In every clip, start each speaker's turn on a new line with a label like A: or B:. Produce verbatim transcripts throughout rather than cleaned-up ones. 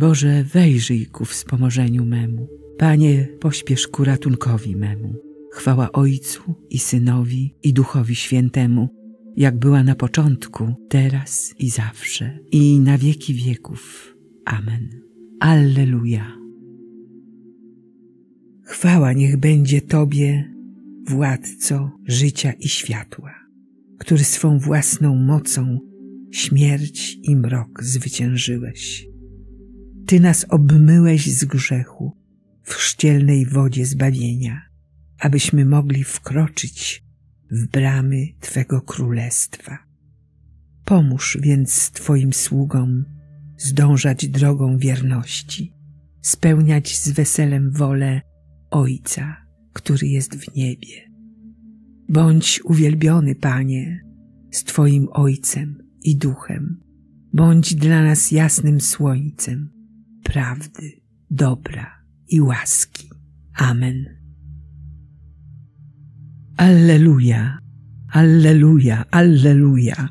A: Boże, wejrzyj ku wspomożeniu memu. Panie, pośpiesz ku ratunkowi memu. Chwała Ojcu i Synowi i Duchowi Świętemu, jak była na początku, teraz i zawsze, i na wieki wieków. Amen. Alleluja. Chwała niech będzie Tobie, Władco życia i światła, który swą własną mocą śmierć i mrok zwyciężyłeś. Ty nas obmyłeś z grzechu w chrzcielnej wodzie zbawienia, abyśmy mogli wkroczyć w bramy Twego Królestwa. Pomóż więc Twoim sługom zdążać drogą wierności, spełniać z weselem wolę Ojca, który jest w niebie. Bądź uwielbiony, Panie, z Twoim Ojcem i Duchem. Bądź dla nas jasnym słońcem prawdy, dobra i łaski. Amen. Alleluja, alleluja, alleluja.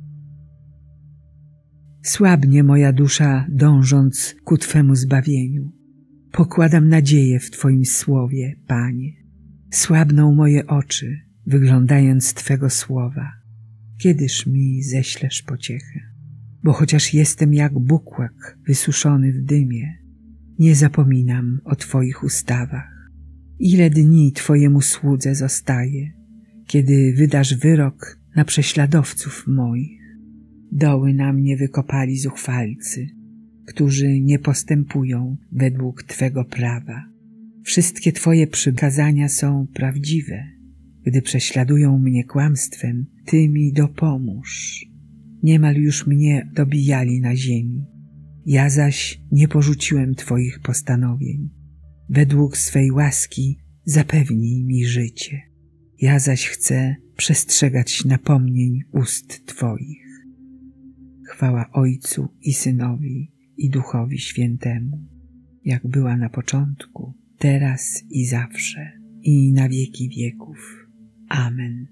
A: Słabnie moja dusza, dążąc ku Twemu zbawieniu. Pokładam nadzieję w Twoim słowie, Panie. Słabną moje oczy, wyglądając Twego słowa. Kiedyż mi ześlesz pociechę? Bo chociaż jestem jak bukłak wysuszony w dymie, nie zapominam o Twoich ustawach. Ile dni Twojemu słudze zostaje, kiedy wydasz wyrok na prześladowców moich? Doły na mnie wykopali zuchwalcy, którzy nie postępują według Twego prawa. Wszystkie Twoje przykazania są prawdziwe. Gdy prześladują mnie kłamstwem, Ty mi dopomóż. Niemal już mnie dobijali na ziemi. Ja zaś nie porzuciłem Twoich postanowień. Według swej łaski zapewnij mi życie. Ja zaś chcę przestrzegać napomnień ust Twoich. Chwała Ojcu i Synowi i Duchowi Świętemu, jak była na początku, teraz i zawsze, i na wieki wieków. Amen.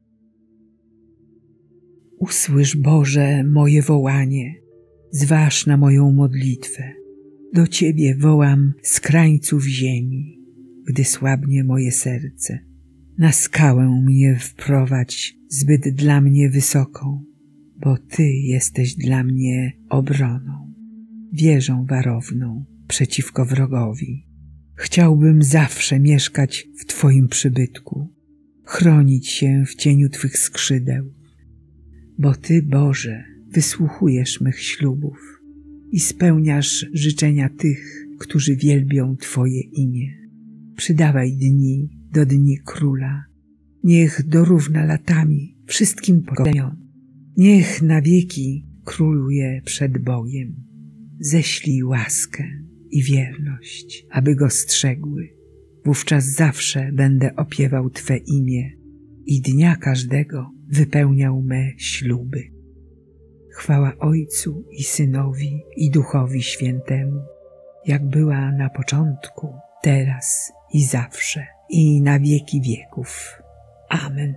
A: Usłysz, Boże, moje wołanie, zważ na moją modlitwę. Do Ciebie wołam z krańców ziemi, gdy słabnie moje serce. Na skałę mnie wprowadź zbyt dla mnie wysoką, bo Ty jesteś dla mnie obroną, wieżą warowną przeciwko wrogowi. Chciałbym zawsze mieszkać w Twoim przybytku, chronić się w cieniu Twych skrzydeł, bo Ty, Boże, wysłuchujesz mych ślubów i spełniasz życzenia tych, którzy wielbią Twoje imię. Przydawaj dni do dni Króla, niech dorówna latami wszystkim pokoleniom. Niech na wieki króluje przed Bogiem. Ześlij łaskę i wierność, aby go strzegły. Wówczas zawsze będę opiewał Twe imię i dnia każdego wypełniał me śluby. Chwała Ojcu i Synowi i Duchowi Świętemu, jak była na początku, teraz i zawsze, i na wieki wieków. Amen.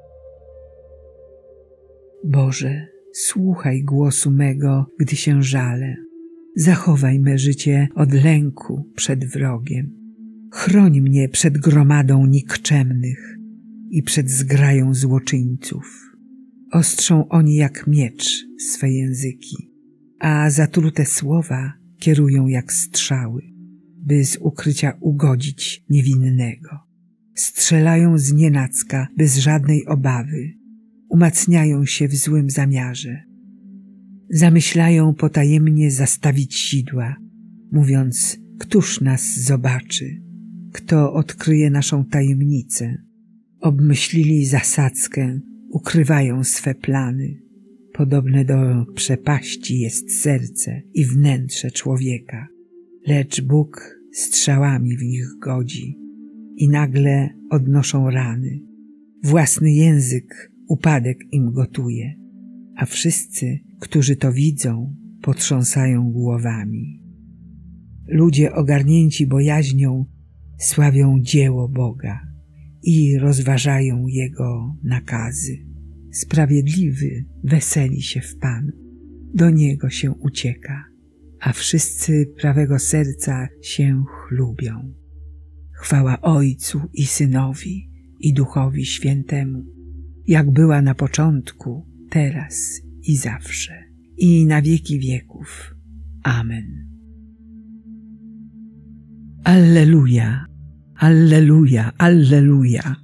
A: Boże, słuchaj głosu mego, gdy się żalę. Zachowaj me życie od lęku przed wrogiem. Chroń mnie przed gromadą nikczemnych i przed zgrają złoczyńców. Ostrzą oni jak miecz swe języki, a zatrute słowa kierują jak strzały, by z ukrycia ugodzić niewinnego. Strzelają znienacka bez żadnej obawy, umacniają się w złym zamiarze. Zamyślają potajemnie zastawić sidła, mówiąc, któż nas zobaczy, kto odkryje naszą tajemnicę. Obmyślili zasadzkę, ukrywają swe plany. Podobne do przepaści jest serce i wnętrze człowieka, lecz Bóg strzałami w nich godzi i nagle odnoszą rany. Własny język upadek im gotuje, a wszyscy, którzy to widzą, potrząsają głowami. Ludzie ogarnięci bojaźnią sławią dzieło Boga i rozważają Jego nakazy. Sprawiedliwy weseli się w Panu, do Niego się ucieka, a wszyscy prawego serca się chlubią. Chwała Ojcu i Synowi, i Duchowi Świętemu, jak była na początku, teraz i zawsze, i na wieki wieków. Amen. Alleluja, alleluja, alleluja.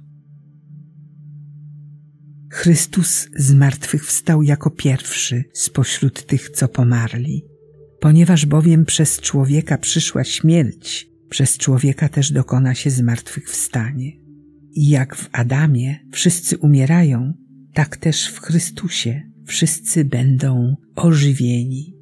A: Chrystus zmartwychwstał jako pierwszy spośród tych, co pomarli. Ponieważ bowiem przez człowieka przyszła śmierć, przez człowieka też dokona się zmartwychwstanie. I jak w Adamie wszyscy umierają, tak też w Chrystusie wszyscy będą ożywieni.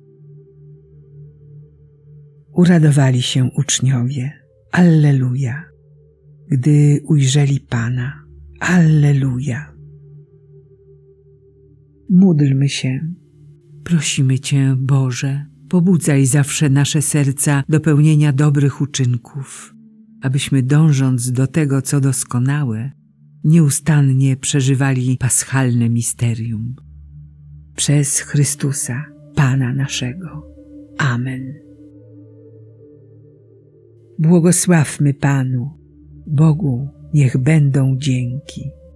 A: Uradowali się uczniowie, alleluja, gdy ujrzeli Pana, alleluja. Módlmy się. Prosimy Cię, Boże, pobudzaj zawsze nasze serca do pełnienia dobrych uczynków, abyśmy dążąc do tego, co doskonałe, nieustannie przeżywali paschalne misterium. Przez Chrystusa, Pana naszego. Amen. Błogosławmy Panu, Bogu niech będą dzięki.